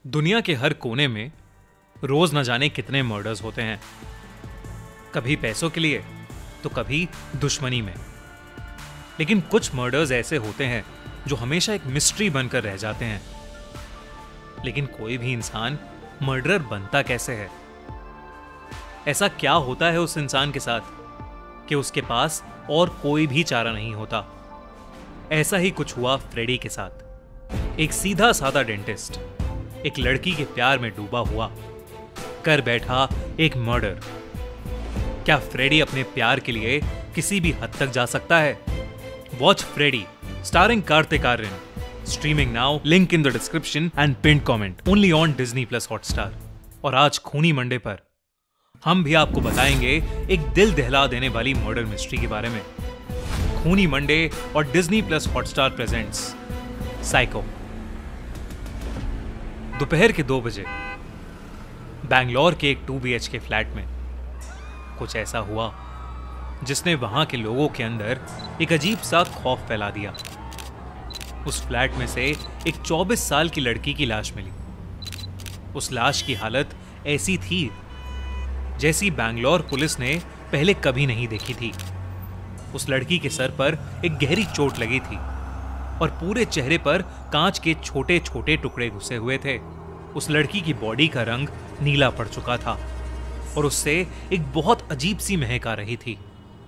दुनिया के हर कोने में रोज न जाने कितने मर्डर्स होते हैं, कभी पैसों के लिए तो कभी दुश्मनी में। लेकिन कुछ मर्डर्स ऐसे होते हैं जो हमेशा एक मिस्ट्री बनकर रह जाते हैं। लेकिन कोई भी इंसान मर्डरर बनता कैसे है? ऐसा क्या होता है उस इंसान के साथ कि उसके पास और कोई भी चारा नहीं होता? ऐसा ही कुछ हुआ फ्रेडी के साथ। एक सीधा साधा डेंटिस्ट एक लड़की के प्यार में डूबा हुआ कर बैठा एक मर्डर। क्या फ्रेडी अपने प्यार के लिए किसी भी हद तक जा सकता है? Watch Freddy starring Kartik Aaryan, streaming now, link in the description and pin comment, only on Disney plus Hotstar. और आज खूनी मंडे पर हम भी आपको बताएंगे एक दिल दहला देने वाली मर्डर मिस्ट्री के बारे में। खूनी मंडे और Disney plus Hotstar presents psycho. दोपहर के 2 बजे बैंगलोर के एक 2 BHK फ्लैट में कुछ ऐसा हुआ जिसने वहां के लोगों के अंदर एक अजीब सा खौफ फैला दिया। उस फ्लैट में से एक 24 साल की लड़की की लाश मिली। उस लाश की हालत ऐसी थी जैसी बैंगलोर पुलिस ने पहले कभी नहीं देखी थी। उस लड़की के सर पर एक गहरी चोट लगी थी और पूरे चेहरे पर कांच के छोटे छोटे टुकड़े घुसे हुए थे। उस लड़की की बॉडी का रंग नीला पड़ चुका था और उससे एक बहुत अजीब सी महक आ रही थी।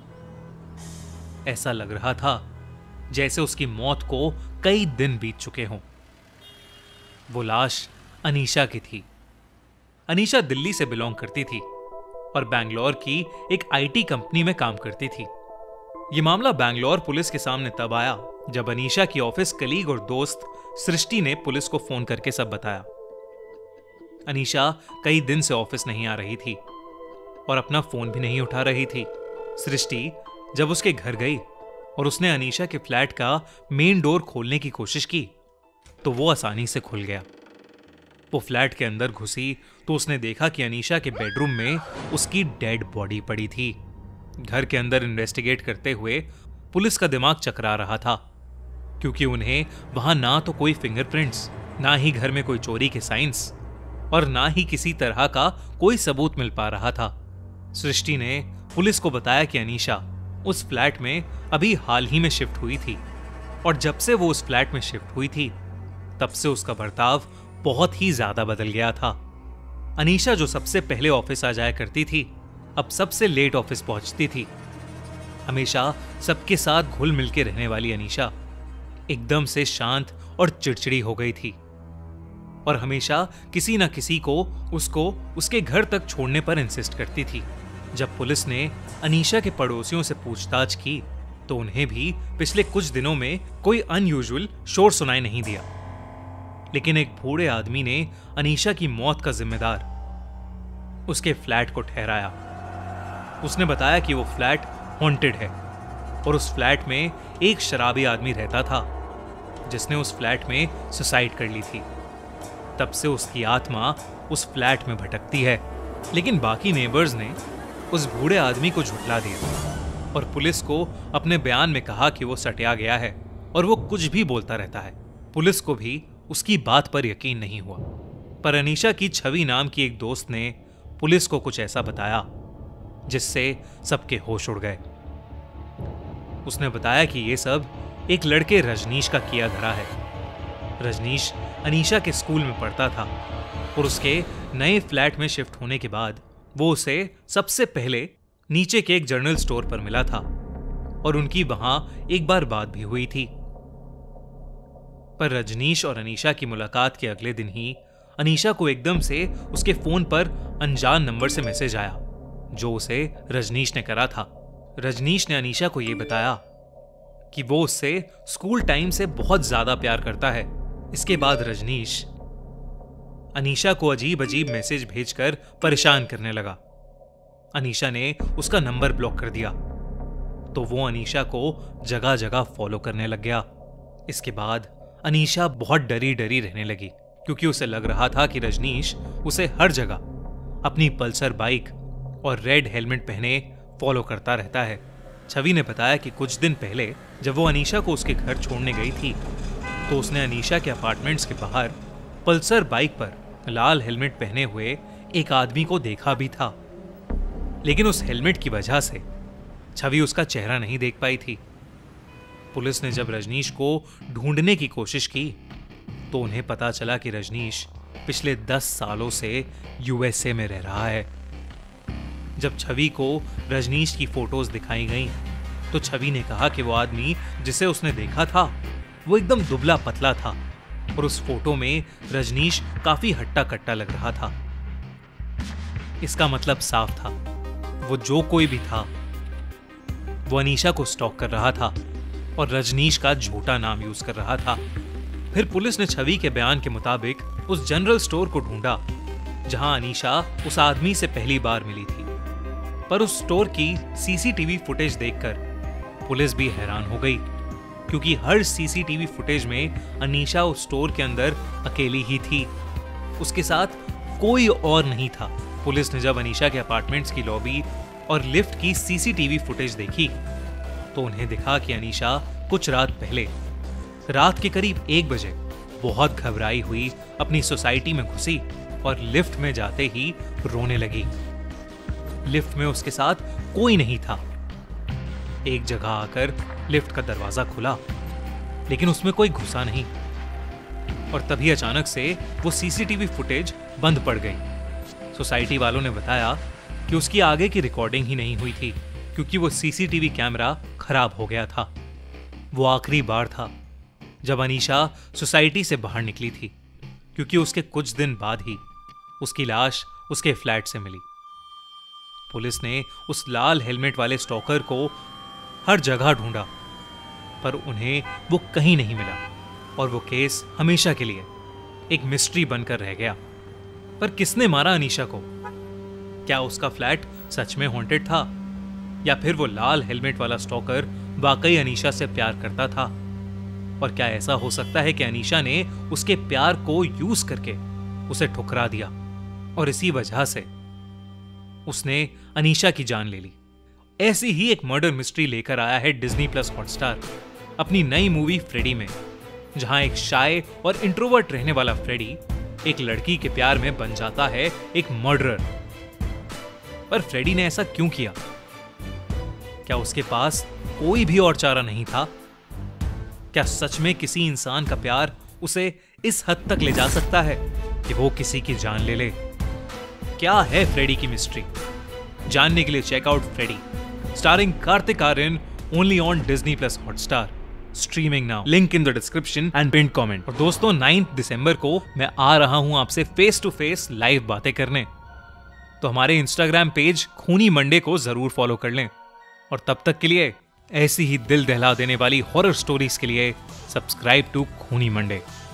ऐसा लग रहा था जैसे उसकी मौत को कई दिन बीत चुके हों। वो लाश अनीशा की थी। अनीशा दिल्ली से बिलोंग करती थी और बैंगलोर की एक IT कंपनी में काम करती थी। यह मामला बैंगलोर पुलिस के सामने तब आया जब अनीशा की ऑफिस कलीग और दोस्त सृष्टि ने पुलिस को फोन करके सब बताया। अनीशा कई दिन से ऑफिस नहीं आ रही थी और अपना फोन भी नहीं उठा रही थी। सृष्टि जब उसके घर गई और उसने अनीशा के फ्लैट का मेन डोर खोलने की कोशिश की तो वो आसानी से खुल गया। वो फ्लैट के अंदर घुसी तो उसने देखा कि अनीशा के बेडरूम में उसकी डेड बॉडी पड़ी थी। घर के अंदर इन्वेस्टिगेट करते हुए पुलिस का दिमाग चकरा रहा था, क्योंकि उन्हें वहां ना तो कोई फिंगरप्रिंट्स, ना ही घर में कोई चोरी के साइंस और ना ही किसी तरह का कोई सबूत मिल पा रहा था। सृष्टि ने पुलिस को बताया कि अनीशा उस फ्लैट में अभी हाल ही में शिफ्ट हुई थी और जब से वो उस फ्लैट में शिफ्ट हुई थी तब से उसका बर्ताव बहुत ही ज्यादा बदल गया था। अनीशा जो सबसे पहले ऑफिस आ जाया करती थी अब सबसे लेट ऑफिस पहुंचती थी। हमेशा सबके साथ घुल मिल के रहने वाली अनीशा एकदम से शांत और चिड़चिड़ी हो गई थी और हमेशा किसी न किसी को उसको उसके घर तक छोड़ने पर इंसिस्ट करती थी। जब पुलिस ने अनीशा के पड़ोसियों से पूछताछ की तो उन्हें भी पिछले कुछ दिनों में कोई अनयूजुअल शोर सुनाई नहीं दिया। लेकिन एक बूढ़े आदमी ने अनीशा की मौत का जिम्मेदार उसके फ्लैट को ठहराया। उसने बताया कि वो फ्लैट हॉन्टेड है और उस फ्लैट में एक शराबी आदमी रहता था जिसने उस फ्लैट में सुसाइड कर ली थी। तब से उसकी आत्मा उस फ्लैट में भटकती है। लेकिन बाकी नेबर्स ने उस बूढ़े आदमी को झुठला दिया और पुलिस को अपने बयान में कहा कि वो सटिया गया है और वो कुछ भी बोलता रहता है। पुलिस को भी उसकी बात पर यकीन नहीं हुआ। पर अनीशा की छवि नाम की एक दोस्त ने पुलिस को कुछ ऐसा बताया जिससे सबके होश उड़ गए। उसने बताया कि ये सब एक लड़के रजनीश का किया धरा है। रजनीश अनीशा के स्कूल में पढ़ता था और उसके नए फ्लैट में शिफ्ट होने के बाद वो उसे सबसे पहले नीचे के एक जनरल स्टोर पर मिला था और उनकी वहां एक बार बात भी हुई थी। पर रजनीश और अनीशा की मुलाकात के अगले दिन ही अनीशा को एकदम से उसके फोन पर अनजान नंबर से मैसेज आया जो उसे रजनीश ने करा था। रजनीश ने अनीशा को यह बताया कि वो उससे स्कूल टाइम से बहुत ज्यादा प्यार करता है। इसके बाद रजनीश अनीशा को अजीब अजीब मैसेज भेजकर परेशान करने लगा। अनीशा ने उसका नंबर ब्लॉक कर दिया तो वो अनीशा को जगह जगह फॉलो करने लग गया। इसके बाद अनीशा बहुत डरी डरी रहने लगी क्योंकि उसे लग रहा था कि रजनीश उसे हर जगह अपनी पल्सर बाइक और रेड हेलमेट पहने फॉलो करता रहता है। छवि ने बताया कि कुछ दिन पहले जब वो अनीशा को उसके घर छोड़ने गई थी तो उसने अनीशा के अपार्टमेंट्स के बाहर पल्सर बाइक पर लाल हेलमेट पहने हुए एक आदमी को देखा भी था, लेकिन उस हेलमेट की वजह से छवि उसका चेहरा नहीं देख पाई थी। पुलिस ने जब रजनीश को ढूंढने की कोशिश की तो उन्हें पता चला कि रजनीश पिछले 10 सालों से यूएसए में रह रहा है। जब छवि को रजनीश की फोटोज दिखाई गईं, तो छवि ने कहा कि वो आदमी जिसे उसने देखा था वो एकदम दुबला पतला था और उस फोटो में रजनीश काफी हट्टा कट्टा लग रहा था। इसका मतलब साफ था, वो जो कोई भी था वो अनीशा को स्टॉक कर रहा था और रजनीश का झूठा नाम यूज कर रहा था। फिर पुलिस ने छवि के बयान के मुताबिक उस जनरल स्टोर को ढूंढा जहां अनीशा उस आदमी से पहली बार मिली थी, पर उस स्टोर की सीसीटीवी फुटेज देखकर पुलिस भी हैरान हो गई, क्योंकि हर सीसीटीवी फुटेज में अनीशा उस स्टोर के अंदर अकेली ही थी, उसके साथ कोई और नहीं था। पुलिस ने जब अनीशा के अपार्टमेंट्स की लॉबी और लिफ्ट की सीसीटीवी फुटेज देखी तो उन्हें दिखा कि अनीशा कुछ रात पहले रात के करीब 1 बजे बहुत घबराई हुई अपनी सोसाइटी में घुसी और लिफ्ट में जाते ही रोने लगी। लिफ्ट में उसके साथ कोई नहीं था। एक जगह आकर लिफ्ट का दरवाजा खुला, लेकिन उसमें कोई घुसा नहीं और तभी अचानक से वो सीसीटीवी फुटेज बंद पड़ गई। सोसाइटी वालों ने बताया कि उसकी आगे की रिकॉर्डिंग ही नहीं हुई थी, क्योंकि वो सीसीटीवी कैमरा खराब हो गया था। वो आखिरी बार था जब अनीशा सोसाइटी से बाहर निकली थी, क्योंकि उसके कुछ दिन बाद ही उसकी लाश उसके फ्लैट से मिली। पुलिस ने उस लाल हेलमेट वाले स्टॉकर को हर जगह ढूंढा, पर उन्हें वो कहीं नहीं मिला और वो केस हमेशा के लिए एक मिस्ट्री बनकर रह गया। पर किसने मारा अनीशा को? क्या उसका फ्लैट सच में हॉन्टेड था, या फिर वो लाल हेलमेट वाला स्टॉकर वाकई अनीशा से प्यार करता था? और क्या ऐसा हो सकता है कि अनीशा ने उसके प्यार को यूज करके उसे ठुकरा दिया और इसी वजह से उसने अनीशा की जान ले ली? ऐसी ही एक मर्डर मिस्ट्री लेकर आया है डिज्नी प्लस हॉटस्टार अपनी नई मूवी फ्रेडी में, जहां एक शाय और इंट्रोवर्ट रहने वाला फ्रेडी एक लड़की के प्यार में बन जाता है एक मर्डरर। पर फ्रेडी ने ऐसा क्यों किया? क्या उसके पास कोई भी और चारा नहीं था? क्या सच में किसी इंसान का प्यार उसे इस हद तक ले जा सकता है कि वो किसी की जान ले ले? क्या है फ्रेडी की मिस्ट्री? जानने के लिए checkout Freddy starring Kartik Aaryan only on Disney plus Hotstar, streaming now, link in the description and pin comment. और दोस्तों 9 दिसंबर को मैं आ रहा हूं आपसे फेस टू फेस लाइव बातें करने, तो हमारे इंस्टाग्राम पेज खूनी मंडे को जरूर फॉलो कर लें। और तब तक के लिए ऐसी ही दिल दहला देने वाली हॉरर स्टोरीज के लिए सब्सक्राइब टू खूनी मंडे।